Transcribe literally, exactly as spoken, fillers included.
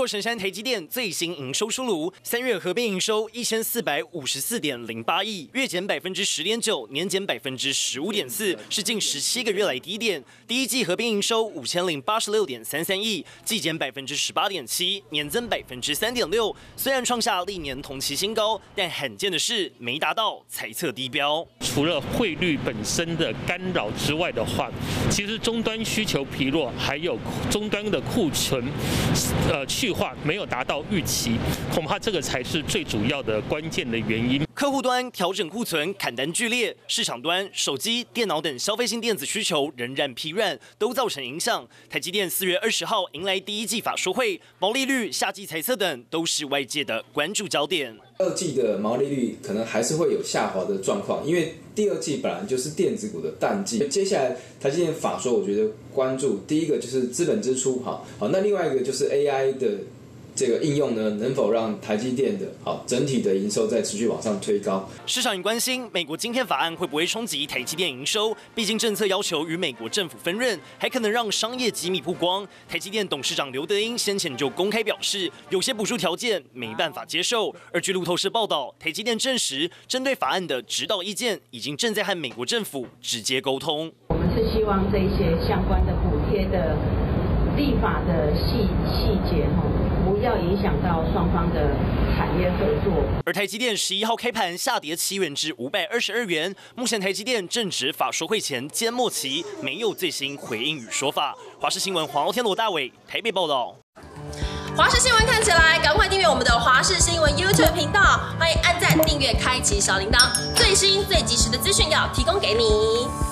神山台积电最新营收出炉，三月合并营收一千四百五十四点零八亿，月减百分之十点九，年减百分之十五点四，是近十七个月来低点。第一季合并营收五千零八十六点三三亿，季减百分之十八点七，年增百分之三点六。虽然创下历年同期新高，但罕见的是没达到财测低标。 除了汇率本身的干扰之外的话，其实终端需求疲弱，还有终端的库存呃去化没有达到预期，恐怕这个才是最主要的关键的原因。 客户端调整库存砍单剧烈，市场端手机、电脑等消费性电子需求仍然疲软，都造成影响。台积电四月二十号迎来第一季法说会，毛利率、夏季财测等都是外界的关注焦点。 二季的毛利率可能还是会有下滑的状况，因为第二季本来就是电子股的淡季。接下来台积电法说，我觉得关注第一个就是资本支出，好，好，那另外一个就是 A I 的这个应用呢，能否让台积电的好整体的营收再持续往上推高？ 市场也关心美国晶片法案会不会冲击台积电营收？毕竟政策要求与美国政府分润，还可能让商业机密曝光。台积电董事长刘德英先前就公开表示，有些补助条件没办法接受。而据路透社报道，台积电证实，针对法案的指导意见，已经正在和美国政府直接沟通。 我们是希望这些相关的补贴的立法的细细节哈。不要影响到双方的产业合作。 而台积电十一号开盘下跌七元至五百二十二元。目前台积电正值法说会前缄默期，没有最新回应与说法。华视新闻黄傲天、罗大伟台北报道。 华视新闻看起来，赶快订阅我们的华视新闻 YouTube 频道，欢迎按赞、订阅、开启小铃铛，最新最及时的资讯要提供给你。